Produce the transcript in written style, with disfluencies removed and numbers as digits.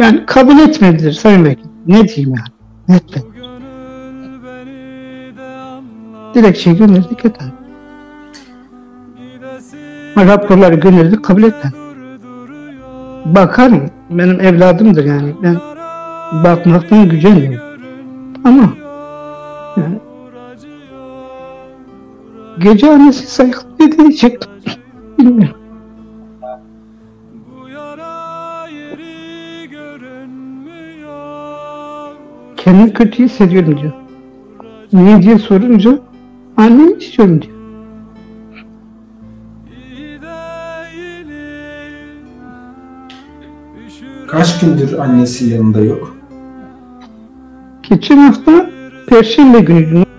Yani kabul etmediler Sayın Vekil. Ne diyeyim yani? Etmedi. Dilekçeyi gönderdik yeter. Raporları gönderdik, kabul etmedi. Bakarım, benim evladımdır yani. Ben bakmaktan gücenmiyorum. Ama yani, gece annesi sayıklı dediği için bilmiyorum. Kendimi kötü hissediyorum diyor. Niye diye sorunca annemi istiyorum diyor. Kaç gündür annesi yanında yok? Geçen hafta Perşembe günüydü.